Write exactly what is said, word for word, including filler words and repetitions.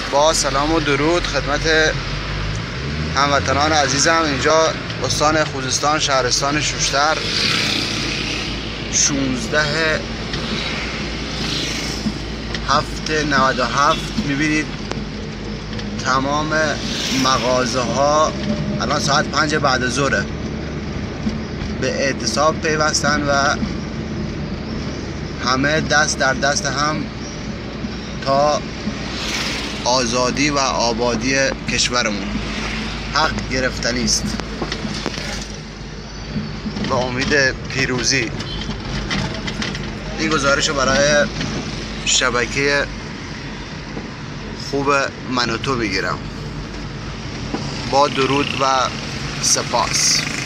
با سلام و درود خدمت هموطنان عزیزم. اینجا استان خوزستان، شهرستان شوشتر، شانزده هفت نود و هفت. میبینید تمام مغازه ها الان ساعت پنج بعد از ظهره به اعتصاب پیوستن و همه دست در دست هم تا آزادی و آبادی کشورمون. حق گرفتنی است. با امید پیروزی. این گزارش رو برای شبکه خوب من و تو میگیرم. با درود و سپاس.